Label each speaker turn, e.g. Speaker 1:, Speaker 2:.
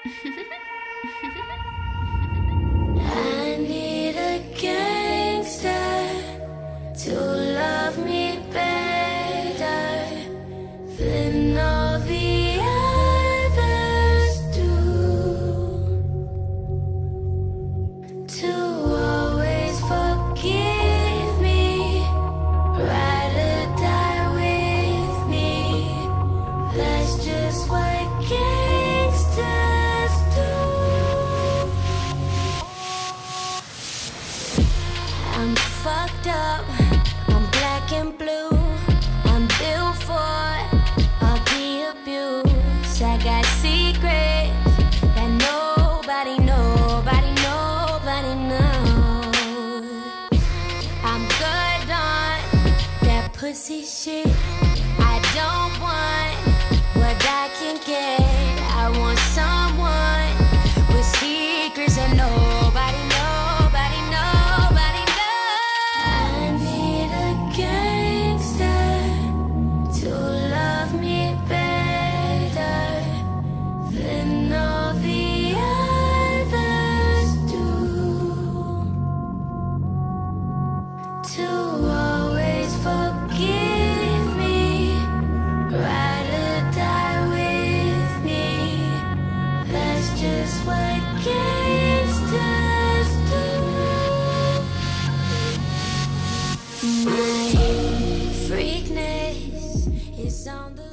Speaker 1: I need a gangster to love me better than all the others do, to always forgive me, ride or die with me. That's just what gangsters do. I'm fucked up, I'm black and blue, I'm built for all the abuse. I got secrets that nobody knows. I'm good on that pussy shit. I don't want what I can get. I want someone with secrets that nobody knows. I need a gangster to love me better than all the others do, to always forgive me, ride or die with me. That's just what gangsters do. My freakness is on the